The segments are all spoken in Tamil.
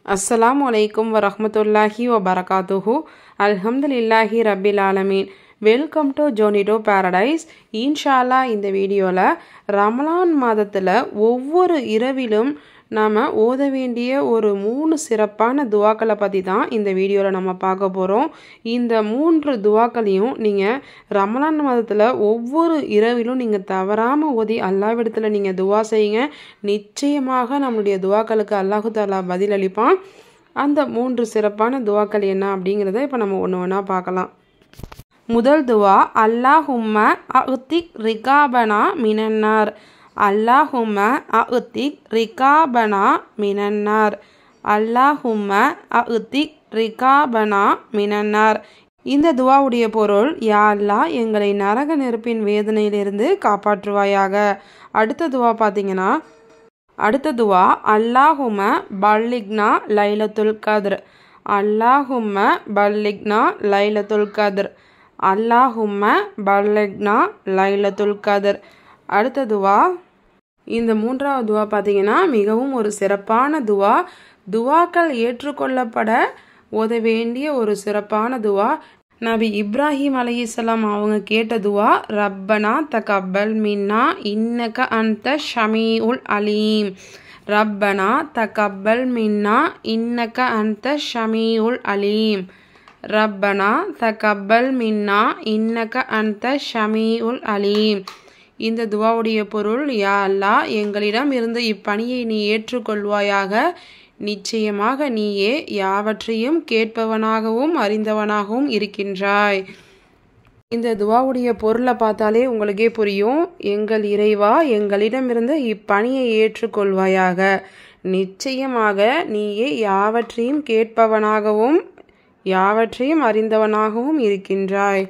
அஸ்ஸலாமு அலைக்கும் வரஹ்மத்துல்லாஹி வபரகாத்துஹு. அல்ஹம்துலில்லாஹி ரப்பில் ஆலமீன். Welcome to Jonito paradise. இன்ஷால்லா இந்த வீடியோவில் ரமலான் மாதத்தில் ஒவ்வொரு இரவிலும் நாம் ஓத வேண்டிய ஒரு 3 சிறப்பான துவாக்களை பற்றி தான் இந்த வீடியோவில் நம்ம பார்க்க போகிறோம். இந்த 3 துவாக்களையும் நீங்கள் ரமலான் மாதத்தில் ஒவ்வொரு இரவிலும் நீங்கள் தவறாமல் ஓதி அல்லாஹ்விடத்தில் நீங்கள் துவா செய்யுங்க. நிச்சயமாக நம்மளுடைய துவாக்களுக்கு அல்லாஹு தஆலா பதில் அளிப்பான். அந்த 3 சிறப்பான துவாக்கள் என்ன அப்படிங்கிறத இப்போ நம்ம ஒன்று ஒன்றா பார்க்கலாம். முதல் துவா, அல்லாஹும்ம அஅ்திக் ரிகாபனா மினன்னார். அல்லாஹும்ம அஅ்திக் ரிகாபனா மினன்னார். அல்லாஹும்ம அஅ்திக் ரிகாபனா மினன்னார். இந்த துவாவுடைய பொருள், யா அல்லாஹ் எங்களை நரக நெருப்பின் வேதனையிலிருந்து காப்பாற்றுவாயாக. அடுத்த துவா பார்த்தீங்கன்னா, அடுத்த துவா, அல்லாஹும்ம பல்லிக்னா லைலத்துல் கத்ர். அல்லாஹும்ம பல்லிக்னா லைலத்துல் கத்ர். அல்லாஹும்ம பல்லிக்னா லைலத்துல் கத்ர். அடுத்த துவா, இந்த 3வது துவா பார்த்தீங்கன்னா மிகவும் ஒரு சிறப்பான துவா. துவாக்கள் ஏற்றுக்கொள்ளப்பட ஓத வேண்டிய ஒரு சிறப்பான துவா. நபி இப்ராஹிம் அலைஹிஸ்ஸலாம் அவங்க கேட்ட துவா, ரப்பனா தகப்பல் மின்னா இன்னக அன்த ஷமீஉல் அலீம். ரப்பனா தகப்பல் மின்னா இன்னக அன்த ஷமீஉல் அலீம். ரப்பனா தகப்பல் மின்னா இன்னக அன்த ஷமீஉல் அலீம். இந்த துவாவுடைய பொருள், யா அல்லாஹ் எங்களிடம் இருந்து இப்பணியை நீ ஏற்றுக்கொள்வாயாக. நிச்சயமாக நீயே யாவற்றையும் கேட்பவனாகவும் அறிந்தவனாகவும் இருக்கின்றாய். இந்த துவாவுடைய பொருளை பார்த்தாலே உங்களுக்கே புரியும். எங்கள் இறைவா எங்களிடமிருந்து இப்பணியை ஏற்றுக்கொள்வாயாக. நிச்சயமாக நீயே யாவற்றையும் கேட்பவனாகவும் யாவற்றையும் அறிந்தவனாகவும் இருக்கின்றாய்.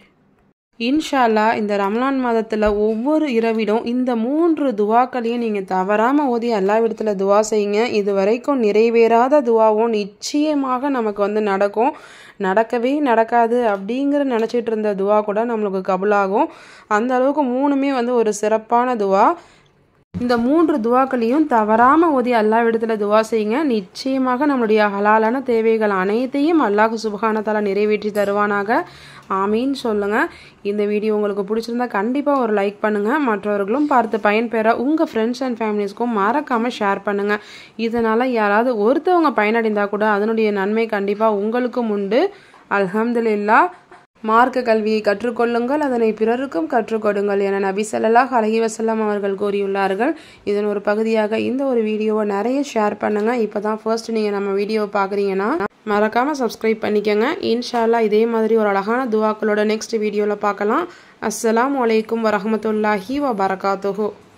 இன்ஷா அல்லாஹ் இந்த ரமலான் மாதத்தில் ஒவ்வொரு இரவிலும் இந்த 3 துவாக்களையும் நீங்கள் தவறாமல் ஓதி அல்லாஹ்விடத்தில் துவா செய்யுங்க. இது வரைக்கும் நிறைவேறாத துவாவும் நிச்சயமாக நமக்கு நடக்கும். நடக்கவே நடக்காது அப்படிங்கிற நினச்சிட்டு இருந்த துவா கூட நம்மளுக்கு கபுலாகும். அந்த அளவுக்கு 3மே ஒரு சிறப்பான துவா. இந்த 3 துவாக்களையும் தவறாமல் ஓதி அல்லாஹ்விடத்தில் துவா செய்யுங்க. நிச்சயமாக நம்மளுடைய ஹலாலான தேவைகள் அனைத்தையும் அல்லாஹ் சுப்ஹானஹு தஆலா நிறைவேற்றி தருவானாக. ஆமீன் சொல்லுங்கள். இந்த வீடியோ உங்களுக்கு பிடிச்சிருந்தா கண்டிப்பாக ஒரு லைக் பண்ணுங்கள். மற்றவர்களும் பார்த்து பயன்பெற உங்கள் ஃப்ரெண்ட்ஸ் அண்ட் ஃபேமிலிஸ்க்கும் மறக்காமல் ஷேர் பண்ணுங்கள். இதனால் யாராவது ஒருத்தவங்க பயனடைந்தால் கூட அதனுடைய நன்மை கண்டிப்பாக உங்களுக்கும் உண்டு. அல்ஹம்துலில்லாஹ். மார்க்க கல்வியை கற்றுக்கொள்ளுங்கள், அதனை பிறருக்கும் கற்றுக் கொடுங்கள் என நபி ஸல்லல்லாஹு அலைஹி வஸல்லம் அவர்கள் கூறியுள்ளார்கள். இதன் ஒரு பகுதியாக இந்த ஒரு வீடியோவை நிறைய ஷேர் பண்ணுங்கள். இப்போ தான் ஃபர்ஸ்ட் நீங்கள் நம்ம வீடியோவை பார்க்குறீங்கன்னா மறக்காமல் சப்ஸ்கிரைப் பண்ணிக்கோங்க. இன்ஷா அல்லாஹ் இதே மாதிரி ஒரு அழகான துவாக்களோட நெக்ஸ்ட் வீடியோவில் பார்க்கலாம். அஸ்ஸலாமு அலைக்கும் வரஹ்மத்துல்லாஹி வபரகாத்துஹு.